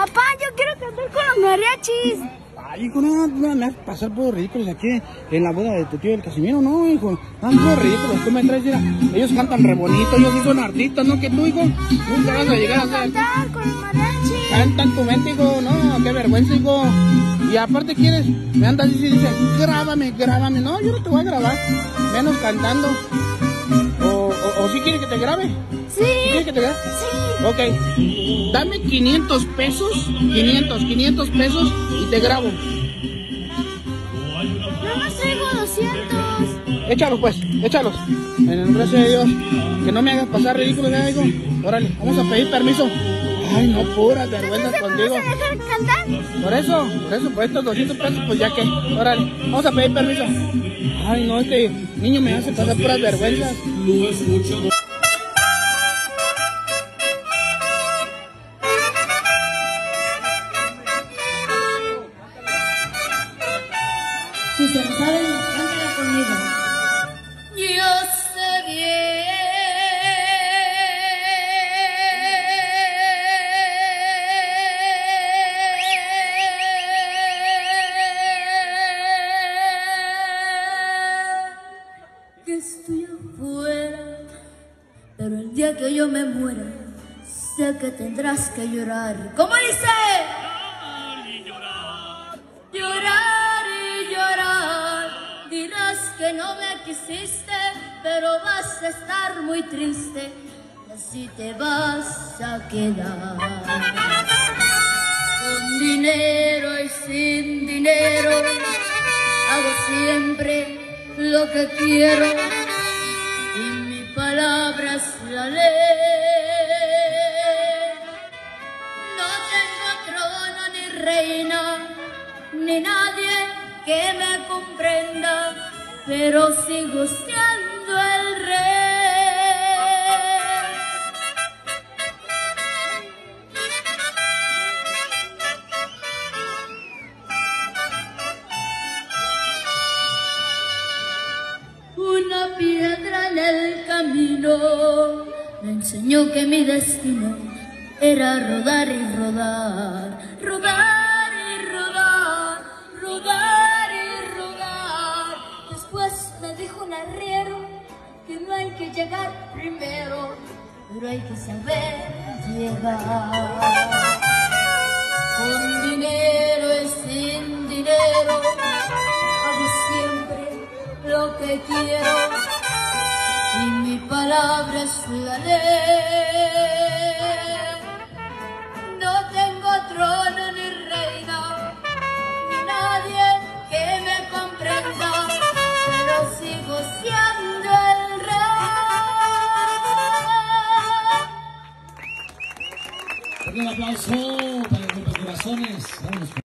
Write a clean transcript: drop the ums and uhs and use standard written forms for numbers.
Papá, yo quiero cantar con los mariachis. Ay, hijo, no me hagas pasar por ridículos aquí en la boda de tu tío el Casimiro, no, hijo. No, por ridículos, tú me traes, mira, ellos cantan re bonito, ellos sí son artistas, ¿no? Que tú, hijo, nunca vas a llegar a ser. Cantar con los mariachis. Canta en tu mente, hijo, no, qué vergüenza, hijo. Y aparte quieres, me andas y dices, grábame. No, yo no te voy a grabar, menos cantando. ¿O si quieres que te grabe? Sí. ¿Sí quieres que te grabe? Sí. Ok, dame 500 pesos, 500 pesos y te grabo. Yo más traigo 200. Échalos pues, échalos. En el nombre de Dios, que no me hagas pasar ridículo, ya digo. Órale, vamos a pedir permiso. Ay, no, puras vergüenzas contigo. ¿No vas a dejar cantar? Por eso, por estos 200 pesos, pues ya que. Órale, vamos a pedir permiso. Ay, no, este niño me hace pasar puras vergüenzas. Si se lo saben, cántala conmigo. Yo sé bien que estoy afuera, pero el día que yo me muera, sé que tendrás que llorar. ¿Cómo dice? Llorar y llorar, dirás que no me quisiste, pero vas a estar muy triste, y así te vas a quedar. Con dinero y sin dinero, hago siempre lo que quiero, y mi palabra es la ley. No tengo trono ni reina, ni nadie que me comprenda, pero sigo siendo el rey. Una piedra en el camino me enseñó que mi destino era rodar y rodar, rodar y rodar, rodar y rodar. Después me dijo un arriero que no hay que llegar primero, pero hay que saber llegar. Con dinero y sin dinero, hago siempre lo que quiero, y mi palabra es la ley. No tengo trono ni reina, ni nadie que me comprenda, pero sigo siendo el rey. Un aplauso para los corazones.